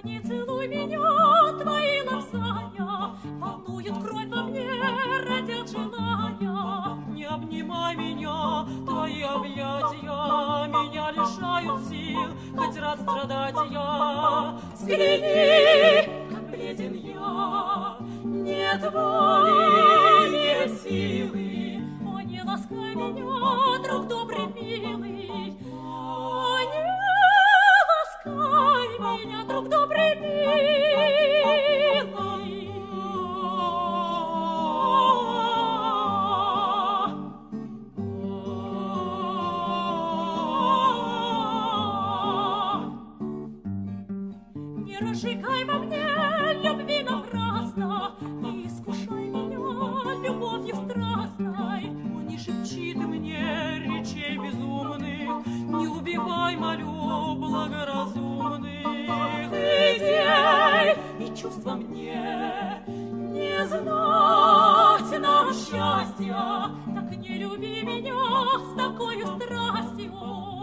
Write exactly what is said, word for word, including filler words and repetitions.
не целуй меня, твои ласкания волнуют кровь во мне, родят желания. Не обнимай меня, твои объятия меня лишают сил, хоть раз страдать я. Взгляни, как бледен я, нет воли, нет силы. О, не ласкай меня, друг добрый, милый. О, не ласкай меня, друг добрый, милый. Не разжигай во мне любви напрасно, не искушай меня любовью страстной. О, не шепчи ты мне речей безумных, не убивай, молю, благоразумных. Идей и чувства мне не знать нам счастья, так не люби меня с такой страстью.